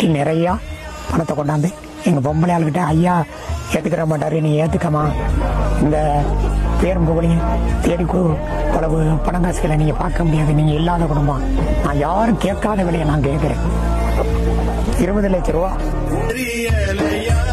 கொட்டி நிறையா பணத்தை கொண்டாந்து எங்கள் பொம்பளை ஆளுகிட்ட ஐயா ஏற்றுக்கிற மாட்டார், நீ ஏற்றுக்கமா, இந்த பேரும் புகழையும் தேடி பலவு பணம் காசுகளை நீங்கள் பார்க்க முடியாது, நீங்கள் இல்லாத குடும்பம், நான் யாரும் கேட்காத விலையை நான் கேட்குறேன், 20 லட்சம் ரூபா.